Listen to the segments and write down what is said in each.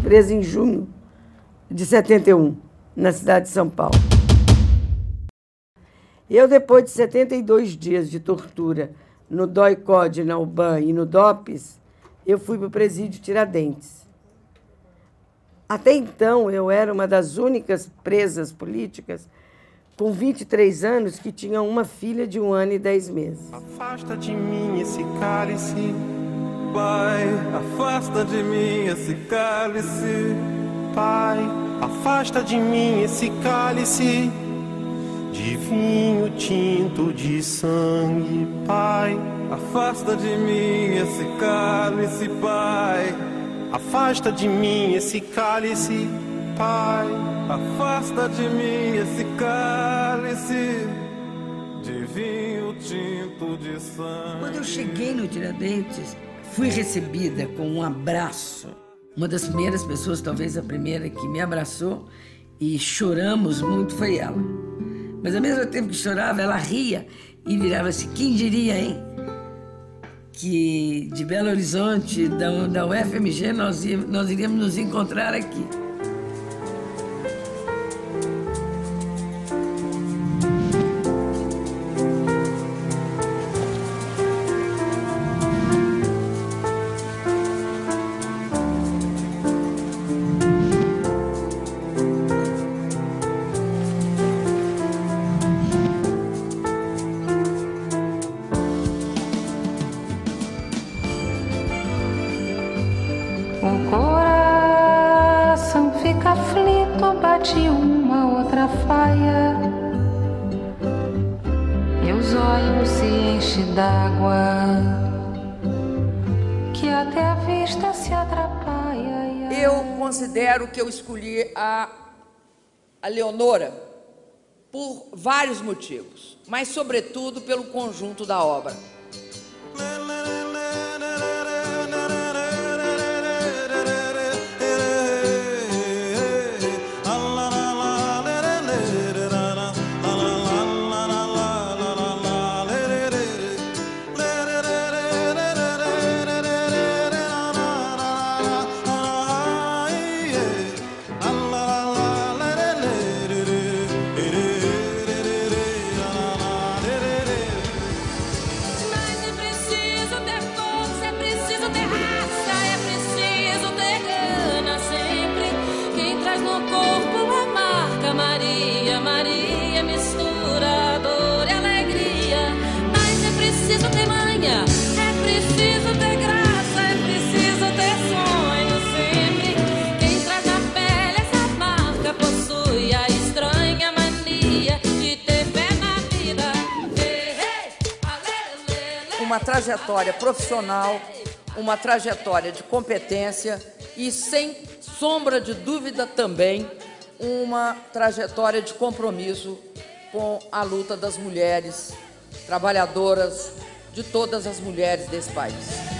presa em junho de 71, na cidade de São Paulo. Eu, depois de 72 dias de tortura no DOI-CODE, na UBAN e no DOPS, eu fui para o presídio Tiradentes. Até então, eu era uma das únicas presas políticas com 23 anos que tinha uma filha de 1 ano e 10 meses. Afasta de mim esse cálice, Pai, afasta de mim esse cálice, Pai, afasta de mim esse cálice de vinho tinto de sangue, Pai, afasta de mim esse cálice, Pai, afasta de mim esse cálice, Pai, afasta de mim esse cálice de vinho tinto de sangue. Quando eu cheguei no Tiradentes, fui recebida com um abraço. Uma das primeiras pessoas, talvez a primeira, que me abraçou e choramos muito foi ela. Mas ao mesmo tempo que chorava, ela ria e virava assim: quem diria, hein? Que de Belo Horizonte, da UFMG, nós iríamos nos encontrar aqui. O coração fica aflito, bate uma outra faia, e os olhos se enchem d'água, que até a vista se atrapalha. Eu considero que eu escolhi a Leonora por vários motivos, mas sobretudo pelo conjunto da obra. Uma trajetória profissional, uma trajetória de competência e, sem sombra de dúvida também, uma trajetória de compromisso com a luta das mulheres trabalhadoras, de todas as mulheres desse país.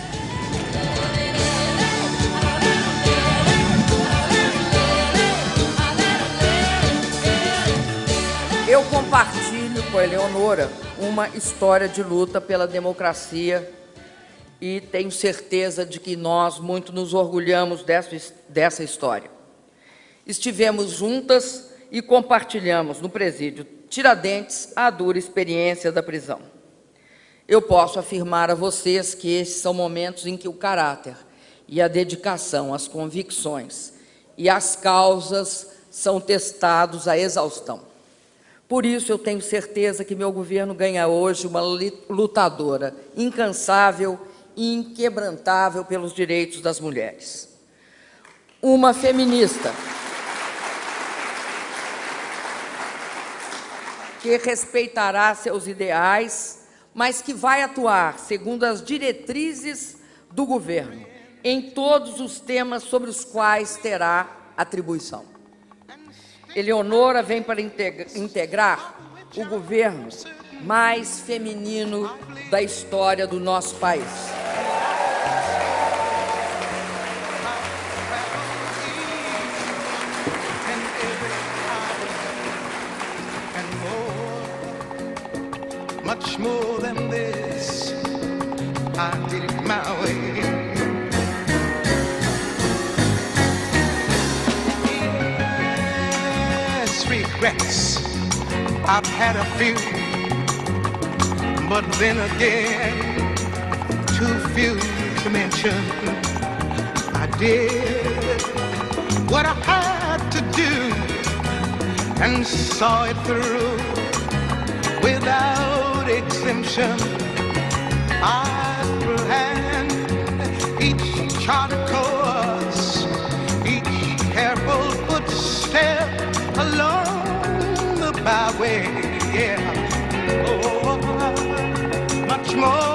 Eu compartilho com a Eleonora uma história de luta pela democracia e tenho certeza de que nós muito nos orgulhamos dessa história. Estivemos juntas e compartilhamos no presídio Tiradentes a dura experiência da prisão. Eu posso afirmar a vocês que esses são momentos em que o caráter e a dedicação, as convicções e as causas são testados à exaustão. Por isso, eu tenho certeza que meu governo ganha hoje uma lutadora incansável e inquebrantável pelos direitos das mulheres. Uma feminista que respeitará seus ideais, mas que vai atuar segundo as diretrizes do governo em todos os temas sobre os quais terá atribuição. Eleonora vem para integrar o governo mais feminino da história do nosso país. Much more than this, I did it my way. regrets. I've had a few, but then again, too few to mention. I did what I had to do and saw it through without exemption. I planned each charted course, each careful footstep along the byway, yeah. Oh, much more